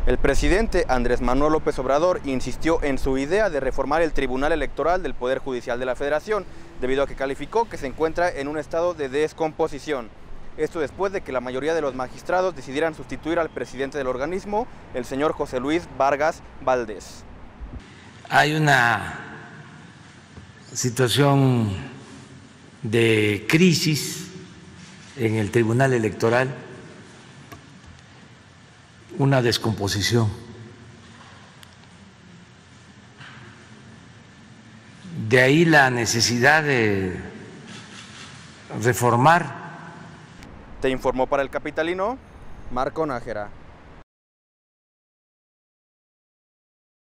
El presidente Andrés Manuel López Obrador insistió en su idea de reformar el Tribunal Electoral del Poder Judicial de la Federación, debido a que calificó que se encuentra en un estado de descomposición. Esto después de que la mayoría de los magistrados decidieran sustituir al presidente del organismo, el señor José Luis Vargas Valdés. Hay una situación de crisis en el Tribunal Electoral, una descomposición. De ahí la necesidad de reformar. Te informó para El Capitalino, Marco Nájera.